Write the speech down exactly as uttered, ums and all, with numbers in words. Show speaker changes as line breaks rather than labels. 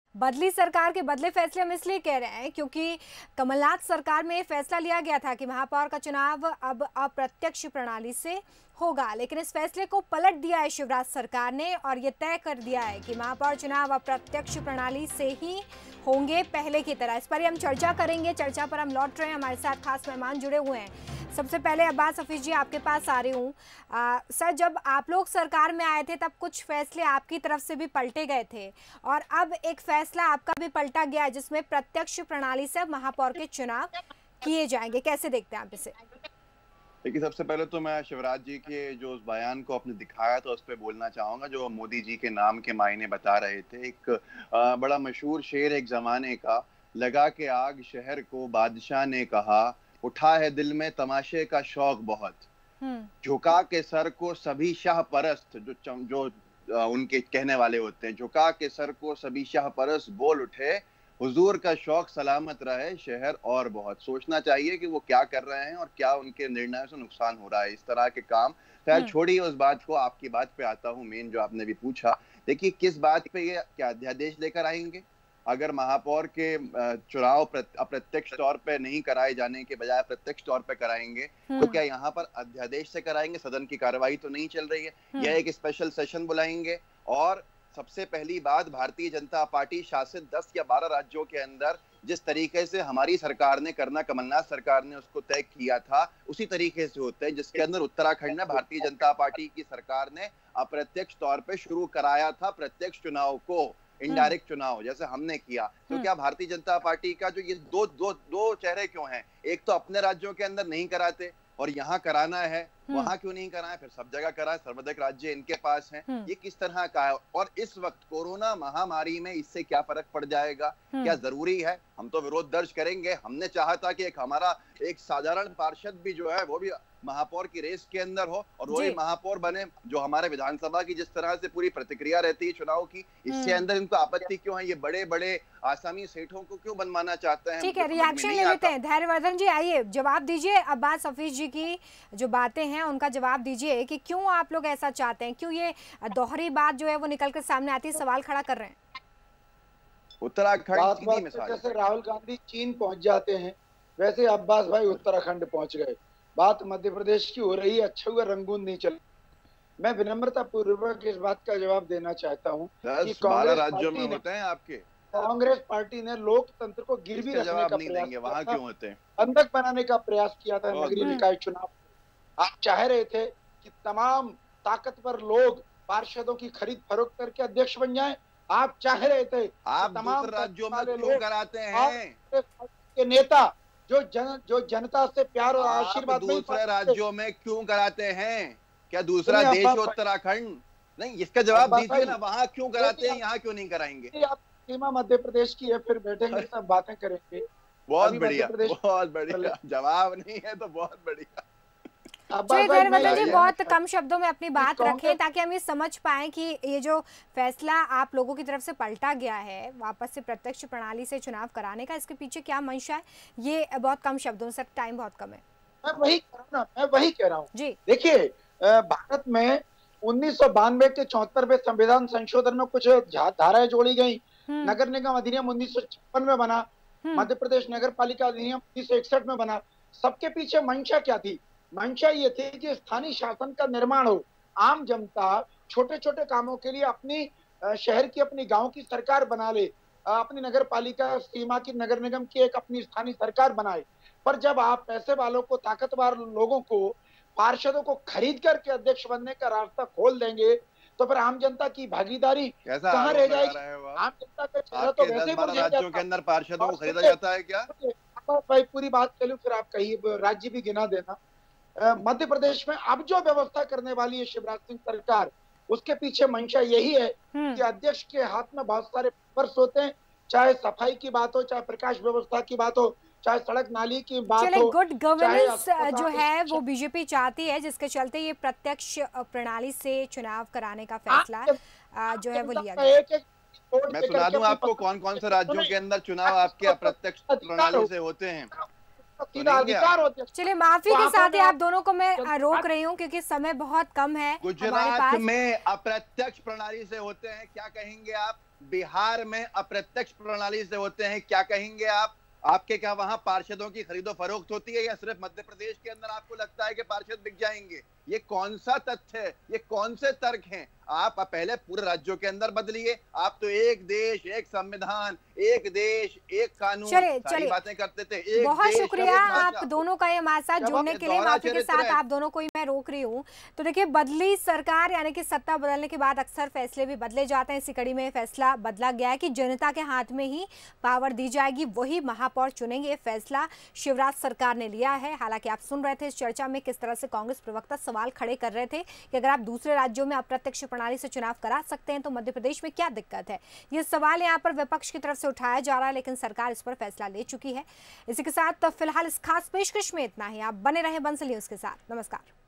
बदली सरकार के बदले फैसले हम इसलिए कह रहे हैं क्योंकि कमलनाथ सरकार में फैसला लिया गया था कि महापौर का चुनाव अब अप्रत्यक्ष प्रणाली से होगा, लेकिन इस फैसले को पलट दिया है शिवराज सरकार ने और ये तय कर दिया है कि महापौर चुनाव अप्रत्यक्ष प्रणाली से ही होंगे पहले की तरह। इस पर ही हम चर्चा करेंगे। चर्चा पर हम लौट रहे हैं, हमारे साथ खास मेहमान जुड़े हुए हैं। सबसे पहले अब्बास हफीज जी आपके पास आ रही हूँ। सर, जब आप लोग सरकार में आए थे तब कुछ फैसले आपकी तरफ से भी पलटे गए थे और अब एक फैसला आपका भी पलटा गया है जिसमें प्रत्यक्ष प्रणाली से महापौर के चुनाव किए जाएंगे। कैसे देखते हैं आप इसे?
देखिए, सबसे पहले तो मैं शिवराज जी के जो उस बयान को आपने दिखाया था उस पर बोलना चाहूंगा, जो मोदी जी के नाम के मायने बता रहे थे। एक आ, बड़ा मशहूर शेर एक जमाने का, लगा के आग शहर को बादशाह ने कहा, उठा है दिल में तमाशे का शौक बहुत, झुका के सर को सभी शाह परस्त, जो जो उनके कहने वाले होते हैं, झुका के सर को सभी शाह परस्त बोल उठे, हुजूर का शौक सलामत रहे शहर और बहुत। सोचना चाहिए कि वो क्या कर रहे हैं और क्या उनके निर्णय से नुकसान हो रहा है, इस तरह के काम। खैर छोड़िए उस बात को, आपकी बात पे आता हूँ, मेन जो आपने भी पूछा। देखिए, किस बात पे ये क्या अध्यादेश लेकर आएंगे? अगर महापौर के चुनाव अप्रत्यक्ष तौर पे नहीं कराए जाने के बजाय प्रत्यक्ष तौर पे कराएंगे, तो क्या यहाँ पर अध्यादेश से कराएंगे? सदन की कार्रवाई तो नहीं चल रही है। यह एक स्पेशल सेशन बुलाएंगे और सबसे पहली बात, भारतीय जनता पार्टी शासित दस या बारह राज्यों के अंदर जिस तरीके से हमारी सरकार ने करना, कमलनाथ सरकार ने उसको तय किया था, उसी तरीके से होते हैं, जिसके अंदर उत्तराखंड में भारतीय जनता पार्टी की सरकार ने अप्रत्यक्ष तौर पे शुरू कराया था प्रत्यक्ष चुनाव को, इनडायरेक्ट चुनाव जैसे हमने किया। तो क्या भारतीय जनता पार्टी का जो ये दो दो दो चेहरे क्यों हैं? एक तो अपने राज्यों के अंदर नहीं कराते और यहाँ कराना है, वहां क्यों नहीं कराए, फिर सब जगह कराए, सर्वाधिक राज्य इनके पास हैं। ये किस तरह का है? और इस वक्त कोरोना महामारी में इससे क्या फर्क पड़ जाएगा? क्या जरूरी है? हम तो विरोध दर्ज करेंगे। हमने चाहा था कि एक हमारा एक साधारण पार्षद भी जो है वो भी महापौर की रेस के अंदर हो और वही महापौर बने, जो हमारे विधानसभा की जिस तरह से पूरी प्रतिक्रिया रहती है चुनाव की, इसके अंदर इनको आपत्ति क्यों है? ये बड़े बड़े आसामी सेठों को क्यों बनवाना चाहते हैं?
ठीक है, रिएक्शन ले लेते हैं। धैर्यवर्धन जी आइए, जवाब दीजिए अब्बास हफीज जी की जो बातें हैं उनका जवाब दीजिए कि क्यों आप लोग ऐसा चाहते हैं, क्यों ये दोहरी बात जो है वो निकल कर सामने आती है, सवाल खड़ा कर रहे हैं।
उत्तराखंड
बात बात जैसे राहुल गांधी चीन पहुंच जाते हैं, वैसे अब्बास भाई उत्तराखंड पहुंच गए। बात मध्य प्रदेश की हो रही है, अच्छा हुआ रंगून नहीं चल। मैं विनम्रता पूर्वक इस बात का जवाब देना चाहता हूँ कि
कांग्रेस राज्यों में होते हैं आपके,
कांग्रेस पार्टी ने लोकतंत्र को गिरवी रखने का प्रयास,
वहां क्यों होते हैं,
बंधक बनाने का प्रयास किया था नगरीय निकाय चुनाव। आप चाह रहे थे कि तमाम ताकतवर लोग पार्षदों की खरीद फरोख्त करके अध्यक्ष बन जाएं। आप चाह रहे थे
आप तमाम राज्यों में क्यों कराते हैं?
के नेता जो जन जो जनता से प्यार और आशीर्वाद
दूसरे राज्यों में क्यों कराते हैं? क्या दूसरा देश है उत्तराखंड? नहीं, इसका जवाब दीजिए ना, वहाँ क्यों कराते हैं, यहाँ क्यों नहीं कराएंगे?
आप सीमा मध्य प्रदेश की है, फिर बैठेंगे सब बातें करेंगे।
बहुत बढ़िया, बहुत बढ़िया जवाब नहीं है तो बहुत बढ़िया।
धैर्यवर्धन जी बहुत कम शब्दों में अपनी बात रखें ताकि हम ये समझ पाएं कि ये जो फैसला आप लोगों की तरफ से पलटा गया है वापस से प्रत्यक्ष प्रणाली से चुनाव कराने का, इसके पीछे क्या मंशा है, ये बहुत कम शब्दों से, टाइम बहुत कम है।
मैं वही कह रहा हूँ मैं वही कह रहा हूँ
जी।
देखिए, भारत में उन्नीस सौ बानवे के चौहत्तरवें संविधान संशोधन में कुछ धाराएं जोड़ी गई। नगर निगम अधिनियम उन्नीस सौ छप्पन में बना, मध्य प्रदेश नगर पालिका अधिनियम उन्नीस सौ इकसठ में बना। सबके पीछे मंशा क्या थी? मंशा ये थी कि स्थानीय शासन का निर्माण हो, आम जनता छोटे छोटे कामों के लिए अपनी शहर की, अपनी गांव की सरकार बना ले, अपनी नगर पालिका सीमा की, नगर निगम की एक अपनी स्थानीय सरकार बनाए। पर जब आप पैसे वालों को, ताकतवर लोगों को, पार्षदों को खरीद करके अध्यक्ष बनने का रास्ता खोल देंगे तो फिर आम जनता की भागीदारी कहाँ रह जाएगी? आम जनता का चेहरा तो वैसे ही
राज्यों के अंदर पार्षदों को खरीदा जाता है क्या?
भाई पूरी बात कह लूं फिर आप कहिए, राज्य भी गिना देना। मध्य प्रदेश में अब जो व्यवस्था करने वाली है शिवराज सिंह सरकार, उसके पीछे मंशा यही है कि अध्यक्ष के हाथ में बहुत सारे पर्स होते हैं, चाहे सफाई की बात हो, चाहे प्रकाश व्यवस्था की बात हो, चाहे सड़क नाली की बात हो।
गुड गवर्नेंस जो है वो बीजेपी चाहती है, जिसके चलते ये प्रत्यक्ष प्रणाली से चुनाव कराने का फैसला जो है वो लिया गया।
मैं सुना दूं आपको कौन कौन से राज्यों के अंदर चुनाव आपके अप्रत्यक्ष प्रणाली से होते हैं।
चलिए, माफी के साथ ही आप दोनों को मैं रोक रही हूँ क्योंकि समय बहुत कम है।
गुजरात में अप्रत्यक्ष प्रणाली से होते हैं, क्या कहेंगे आप? बिहार में अप्रत्यक्ष प्रणाली से होते हैं। क्या कहेंगे आप? आपके क्या वहां पार्षदों की खरीदो फरोख्त होती है या सिर्फ मध्य प्रदेश के अंदर आपको लगता है कि पार्षद बिक जाएंगे? ये कौन सा तथ्य है? ये कौन से तर्क हैं? आप पहले पूरे राज्यों के अंदर बदलिए। आप तो एक देश, एक संविधान, एक देश, एक कानून,
चलिए
सारी
चलिए
बातें करते थे। एक
बहुत
देश,
शुक्रिया
एक
आप
भाषा।
दोनों का ये हमारे साथ
जब
जुड़ने
आप
के लिए।
दोहरा
माफी के
चरित्र
साथ
है।
आप दोनों को ही मैं रोक रही हूँ। तो देखिए, बदली सरकार यानी कि सत्ता बदलने के बाद अक्सर फैसले भी बदले जाते हैं। इसी कड़ी में फैसला बदला गया है कि जनता के हाथ में ही पावर दी जाएगी, वही महापौर चुनेंगे। फैसला शिवराज सरकार ने लिया है। हालांकि आप सुन रहे थे इस चर्चा में किस तरह से कांग्रेस प्रवक्ता सवाल खड़े कर रहे थे कि अगर आप दूसरे राज्यों में अप्रत्यक्ष प्रणाली से चुनाव करा सकते हैं तो मध्य प्रदेश में क्या दिक्कत है। ये सवाल यहाँ पर विपक्ष की तरफ से उठाया जा रहा है, लेकिन सरकार इस पर फैसला ले चुकी है। इसी के साथ फिलहाल इस खास पेशकश में इतना ही। आप बने रहें बंसल न्यूज के साथ। नमस्कार।